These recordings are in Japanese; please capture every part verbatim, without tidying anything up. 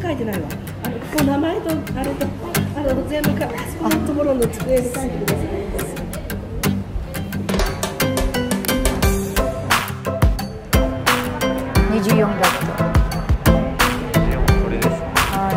書いてないわ。あのここ名前とあれとあの全部かあそこのところの机に書いてください。 にじゅうよんバット。 これですね。 はい。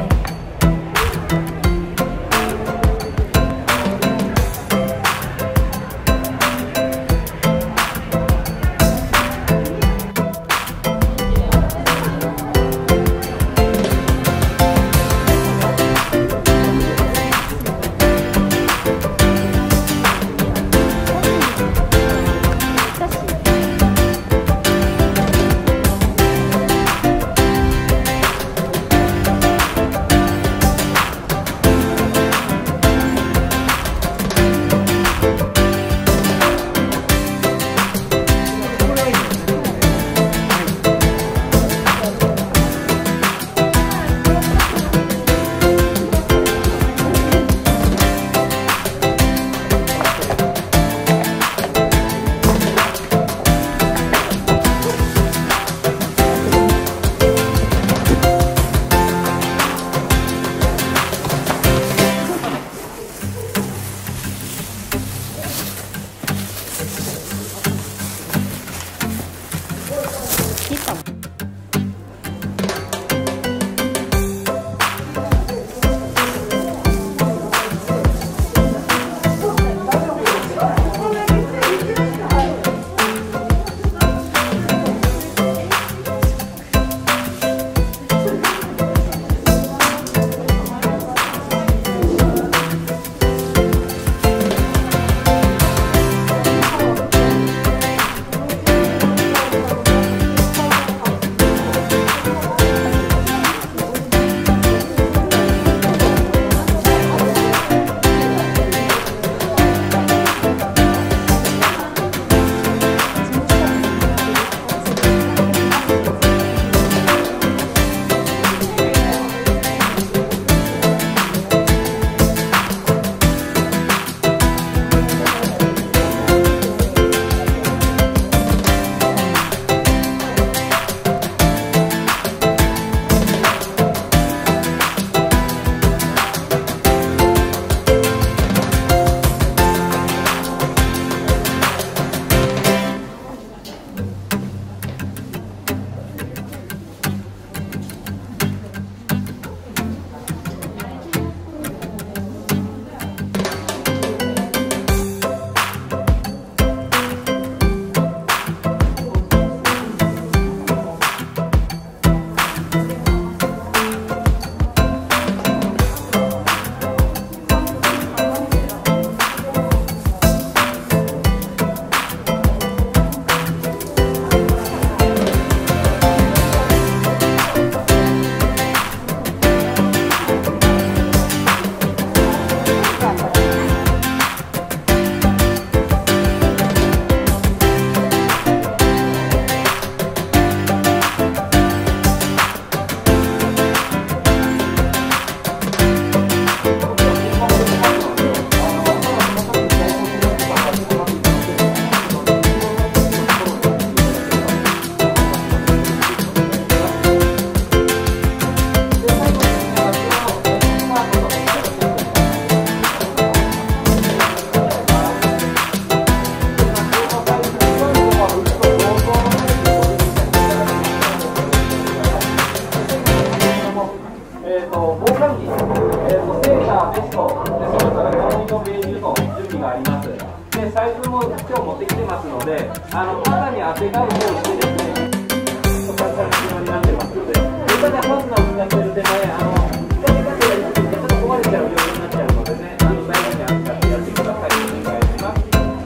サイズも今日持ってきてますので、あの肌にあてがうようにしてですね、そこから必要になってますので、それからファスナーを使ってる手前、あの使い方がちょっと壊れちゃうようになっちゃうのでね、あの大事に扱ってやってください。お願いします。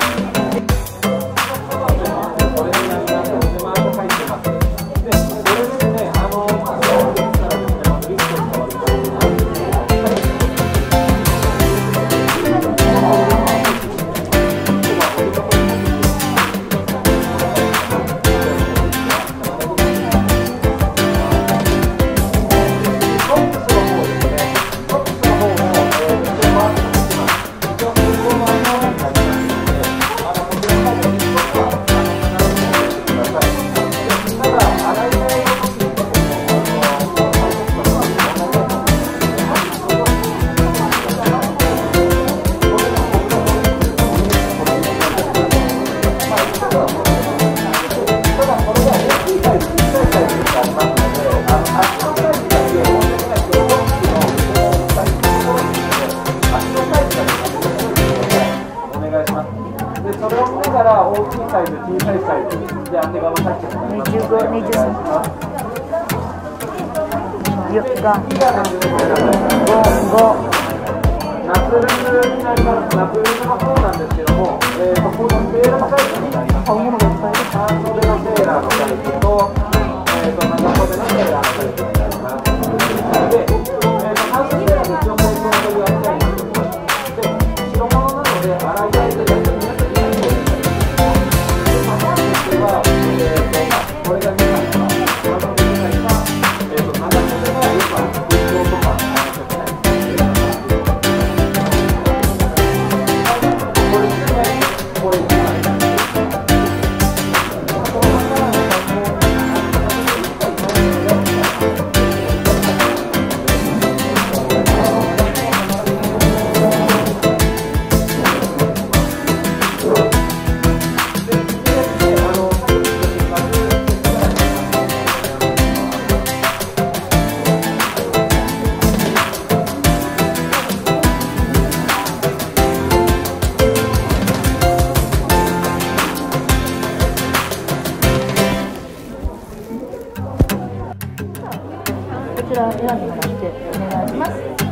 これになります。で、マーク入ってます。で、これでね、あのそうでしたらですね、リフトに変わります。こじゅうご、にじゅうさん、よっか、ご、ご。 夏ルールになります。夏ルールもそうなんですけども、えー、とこのセーラーのサイズになります。半袖のセーラーのサイズと、えー、と長袖のセーラーのサイズになります。で、えー、と半袖セーラーの一応こういうという扱いになっております。で、白物なので洗い替えて大体にひゃくになります。で、まあ、本日は、えー、とこれがにさいか、長袖にさいか、えー、と長袖がよくある空調とか。 こちら選んでもらってお願いします。